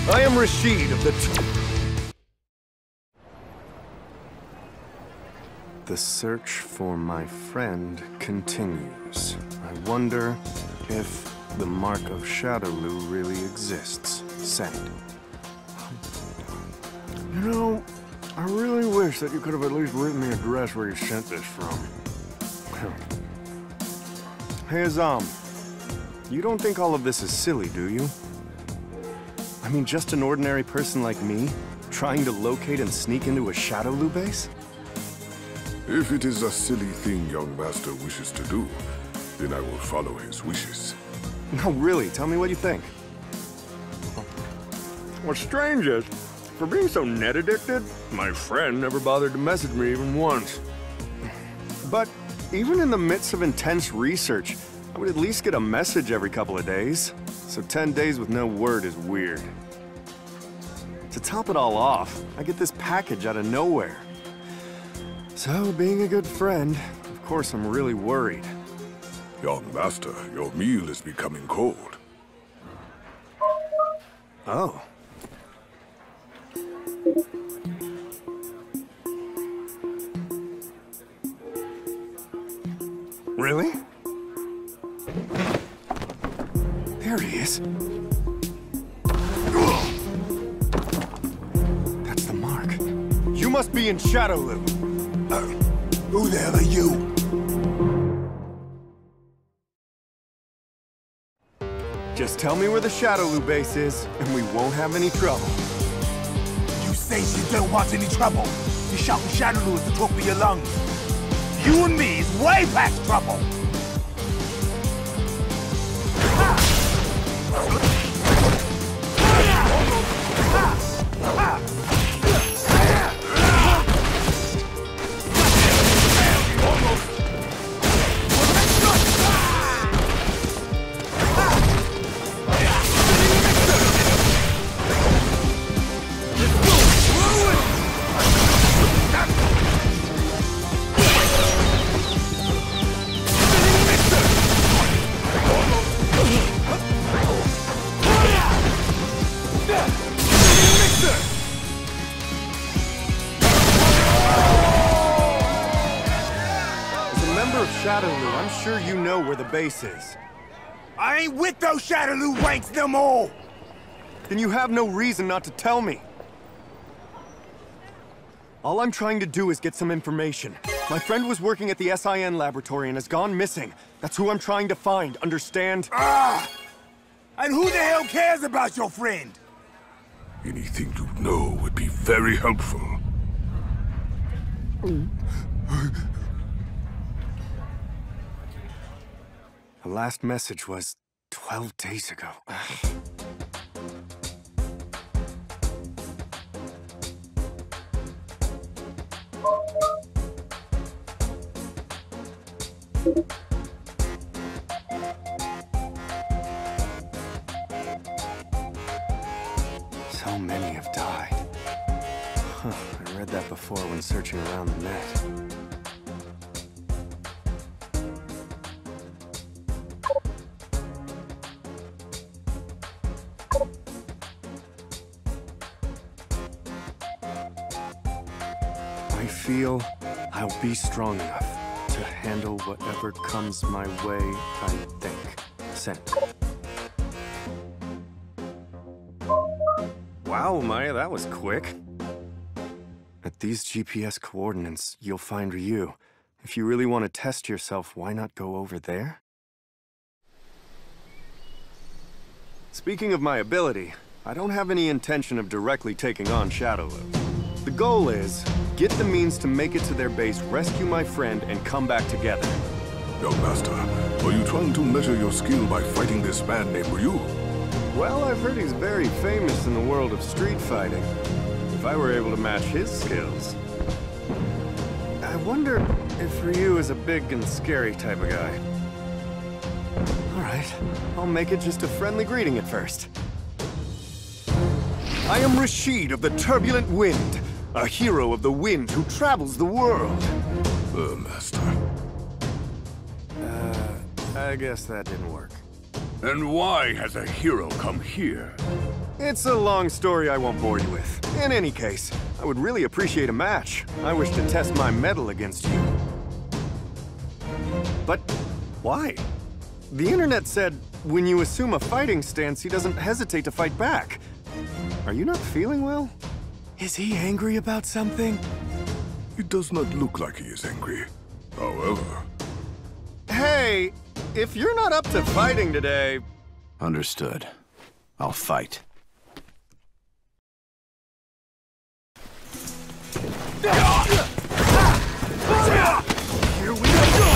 I am Rashid of the... The search for my friend continues. I wonder if the mark of Shadowloo really exists. Send. You know, I really wish that you could have at least written the address where you sent this from. Hey, Azam. You don't think all of this is silly, do you? I mean, just an ordinary person like me, trying to locate and sneak into a Shadowloo base? If it is a silly thing young master wishes to do, then I will follow his wishes. No, really, tell me what you think. What's strange is, for being so net-addicted, my friend never bothered to message me even once. But even in the midst of intense research, I would at least get a message every couple of days. So 10 days with no word is weird. To top it all off, I get this package out of nowhere. So, being a good friend, of course I'm really worried. Young master, your meal is becoming cold. Oh. Really? There he is. That's the mark. You must be in Shadowloo. Who the hell are you? Just tell me where the Shadowloo base is, and we won't have any trouble. You say you don't want any trouble. You shout for Shadowloo at the top of your lungs. You and me is way past trouble. Shadowloo, I'm sure you know where the base is. I ain't with those Shadowloo ranks no more! Then you have no reason not to tell me. All I'm trying to do is get some information. My friend was working at the SIN laboratory and has gone missing. That's who I'm trying to find, understand? Ah! And who the hell cares about your friend? Anything you know would be very helpful. The last message was 12 days ago. So many have died. Huh, I read that before when searching around the net. I feel I'll be strong enough to handle whatever comes my way, I think. Sent. Wow, Maya, that was quick. At these GPS coordinates, you'll find Ryu. If you really want to test yourself, why not go over there? Speaking of my ability, I don't have any intention of directly taking on Shadowloo. The goal is, get the means to make it to their base, rescue my friend, and come back together. Young master, are you trying to measure your skill by fighting this man named Ryu? Well, I've heard he's very famous in the world of street fighting. If I were able to match his skills... I wonder if Ryu is a big and scary type of guy. Alright, I'll make it just a friendly greeting at first. I am Rashid of the Turbulent Wind, a hero of the wind who travels the world. Master. I guess that didn't work. And why has a hero come here? It's a long story I won't bore you with. In any case, I would really appreciate a match. I wish to test my mettle against you. But why? The internet said when you assume a fighting stance, he doesn't hesitate to fight back. Are you not feeling well? Is he angry about something? It does not look like he is angry. However... Hey, if you're not up to fighting today... Understood. I'll fight. Here we go!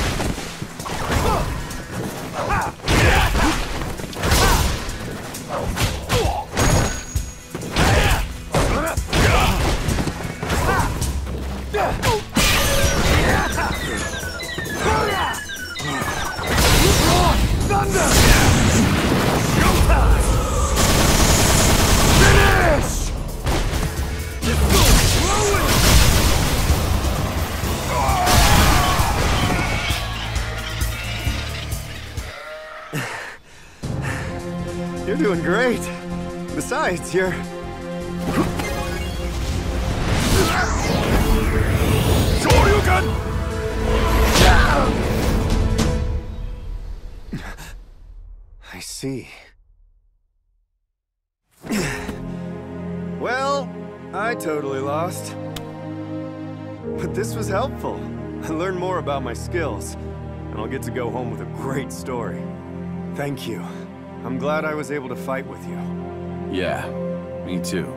Thunder! Showtime! Finish! You're doing great. Besides, you're... Shoryuken! I see. Well, I totally lost. But this was helpful. I learned more about my skills, and I'll get to go home with a great story. Thank you. I'm glad I was able to fight with you. Yeah, me too.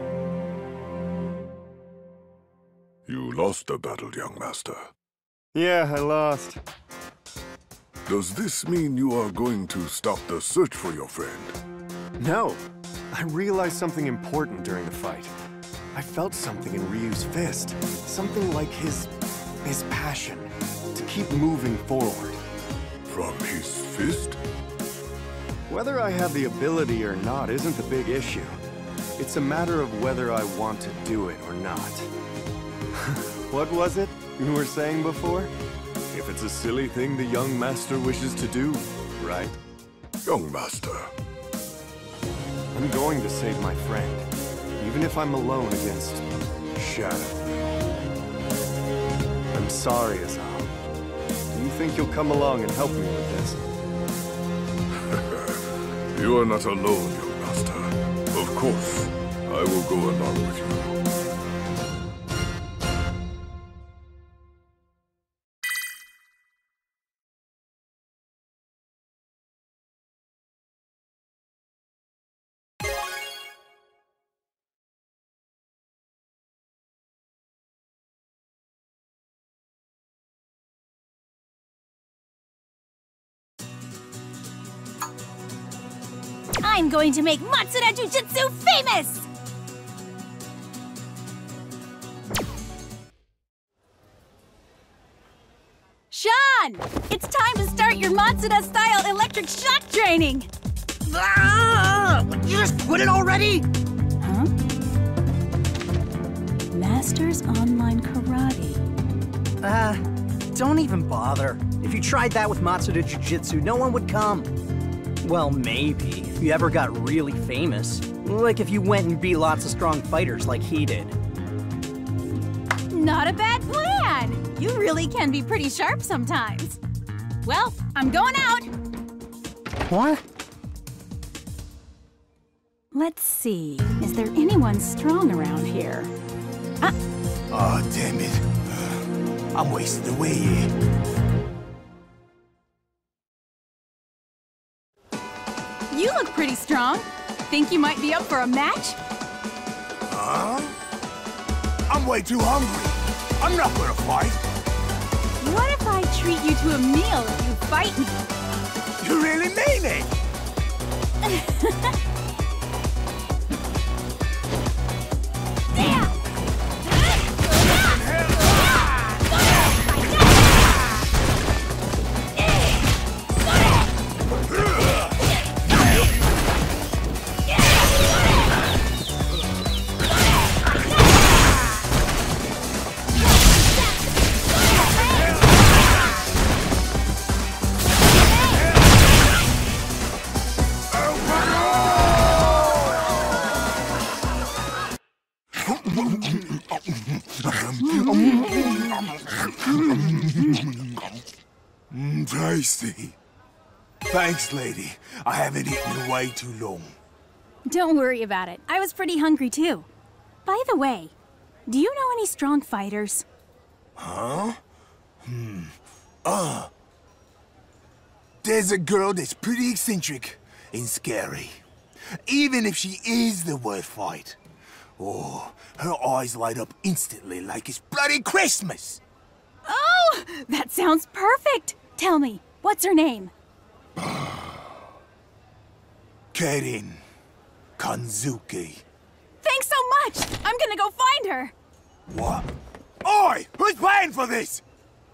You lost the battle, young master. Yeah, I lost. Does this mean you are going to stop the search for your friend? No. I realized something important during the fight. I felt something in Ryu's fist. Something like his passion to keep moving forward. From his fist? Whether I have the ability or not isn't the big issue. It's a matter of whether I want to do it or not. What was it you were saying before? If it's a silly thing the young master wishes to do, right? Young master. I'm going to save my friend, even if I'm alone against Shadow. I'm sorry, Azal. Do you think you'll come along and help me with this? You are not alone, young master. Of course, I will go along with you. I'm going to make Matsuda Jujutsu famous! Sean! It's time to start your Matsuda-style electric shock training! Ah! You just quit it already? Huh? Masters Online Karate. Don't even bother. If you tried that with Matsuda Jujutsu, no one would come. Well, maybe, if you ever got really famous. Like if you went and beat lots of strong fighters like he did. Not a bad plan! You really can be pretty sharp sometimes. Well, I'm going out! What? Let's see, is there anyone strong around here? Oh, damn it. I'm wasting away here. You look pretty strong. Think you might be up for a match? Huh? I'm way too hungry. I'm not gonna fight. What if I treat you to a meal if you fight me? You really mean it? Damn! I see. Thanks, lady. I haven't eaten in way too long. Don't worry about it. I was pretty hungry too. By the way, do you know any strong fighters? Huh? There's a girl that's pretty eccentric and scary. Even if she is the word fight. Oh, her eyes light up instantly like it's bloody Christmas. Oh, that sounds perfect. Tell me, what's her name? Karin Kanzuki. Thanks so much. I'm gonna go find her. What? Oi! Who's paying for this?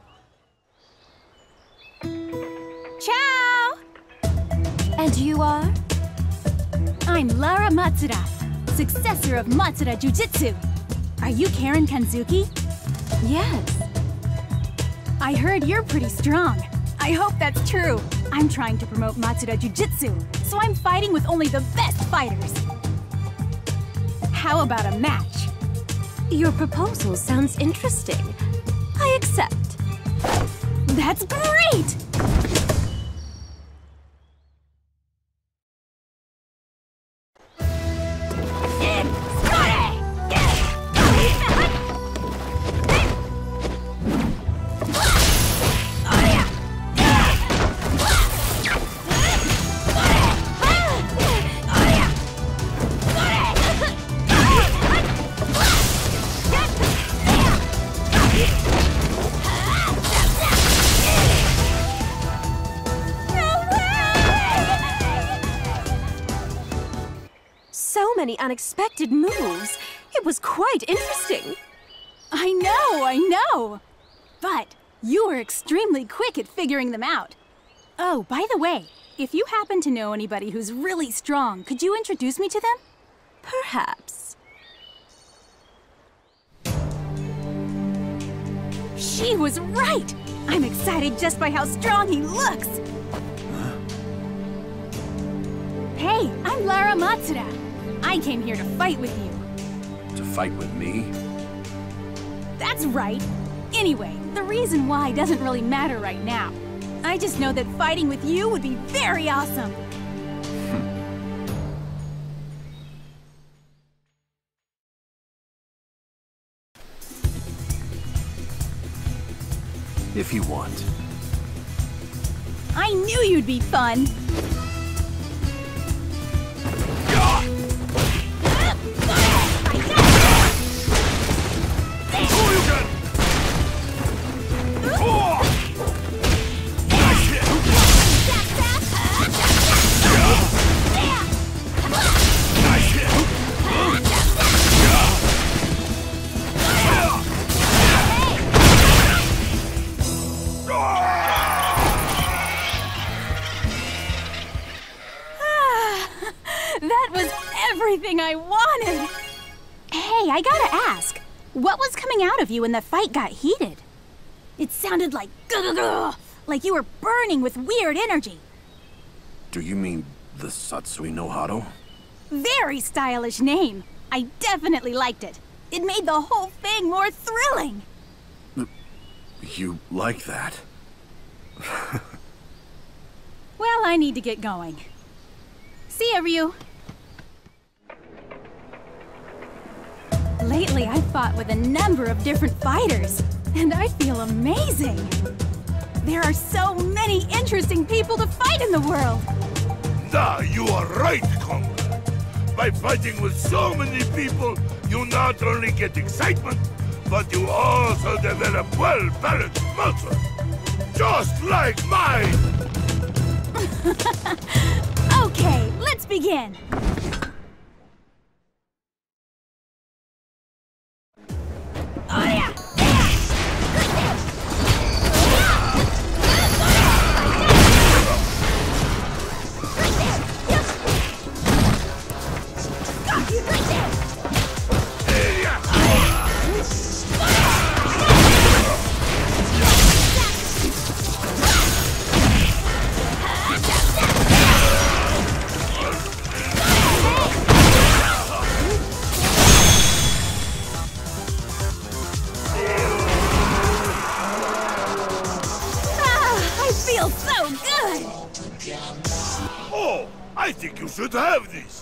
Ciao! And you are? I'm Lara Matsuda, successor of Matsuda Jiu-Jitsu. Are you Karin Kanzuki? Yes. I heard you're pretty strong. I hope that's true. I'm trying to promote Matsuda Jiu-Jitsu, so I'm fighting with only the best fighters. How about a match? Your proposal sounds interesting. I accept. That's great! So many unexpected moves. It was quite interesting. I know! But you were extremely quick at figuring them out. Oh, by the way, if you happen to know anybody who's really strong, could you introduce me to them? Perhaps. She was right! I'm excited just by how strong he looks! Hey, I'm Lara Matsuda. I came here to fight with you. To fight with me? That's right. Anyway, the reason why doesn't really matter right now. I just know that fighting with you would be very awesome. If you want. I knew you'd be fun. That was everything I wanted! Hey, I gotta ask, what was coming out of you when the fight got heated? It sounded like like you were burning with weird energy. Do you mean the Satsui no Hado? Very stylish name. I definitely liked it. It made the whole thing more thrilling. You like that? Well, I need to get going. See ya, Ryu. Lately, I've fought with a number of different fighters, and I feel amazing. There are so many interesting people to fight in the world. Nah, you are right, Kong. By fighting with so many people, you not only get excitement, but you also develop well-balanced muscle. Just like mine! Okay, let's begin. I think you should have this.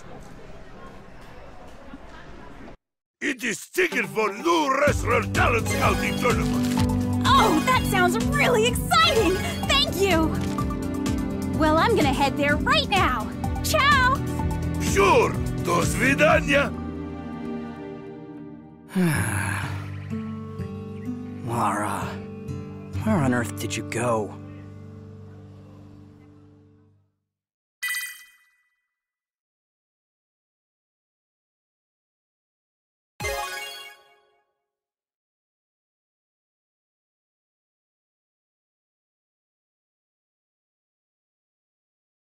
It is ticket for new wrestler talent scouting tournament. Oh, that sounds really exciting! Thank you! Well, I'm gonna head there right now. Ciao! Sure, do svidania. Lara, where on earth did you go?